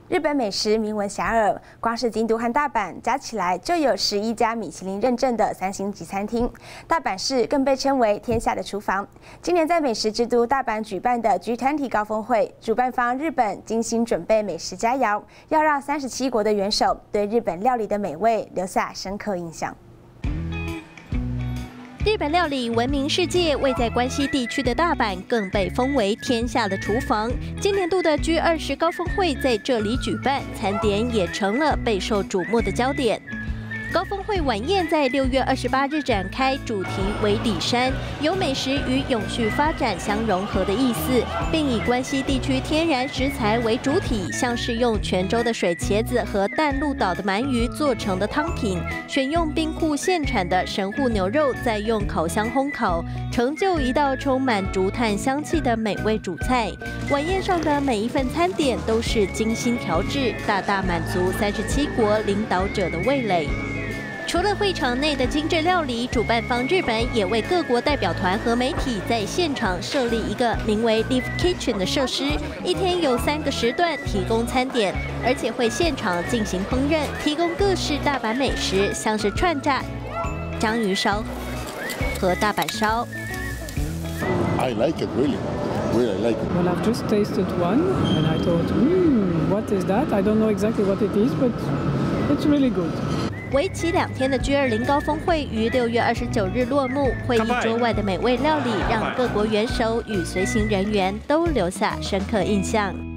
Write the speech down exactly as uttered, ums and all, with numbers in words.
日本美食名闻遐迩，光是京都和大阪加起来就有十一家米其林认证的三星级餐厅。大阪市更被称为天下的厨房。今年在美食之都大阪举办的 G 二十 高峰会，主办方日本精心准备美食佳肴，要让三十七国的元首对日本料理的美味留下深刻印象。 日本料理闻名世界，位在关西地区的大阪更被封为天下的厨房。今年度的 G 二十 高峰会在这里举办，餐点也成了备受瞩目的焦点。 高峰会晚宴在六月二十八日展开，主题为里山，有美食与永续发展相融合的意思，并以关西地区天然食材为主体，像是用泉州的水茄子和淡路岛的鳗鱼做成的汤品，选用兵库现产的神户牛肉，再用烤箱烘烤，成就一道充满竹炭香气的美味主菜。晚宴上的每一份餐点都是精心调制，大大满足三十七国领导者的味蕾。 除了会场内的精致料理，主办方日本也为各国代表团和媒体在现场设立一个名为 Live Kitchen 的设施，一天有三个时段提供餐点，而且会现场进行烹饪，提供各式大阪美食，像是串炸、章鱼烧和大阪烧。 I like it really, really like it. Well, I've just tasted one, and I thought, hmm, what is that? I don't know exactly what it is, but it's really good. 为期两天的 G 二十 高峰会于六月二十九日落幕，会议桌外的美味料理让各国元首与随行人员都留下深刻印象。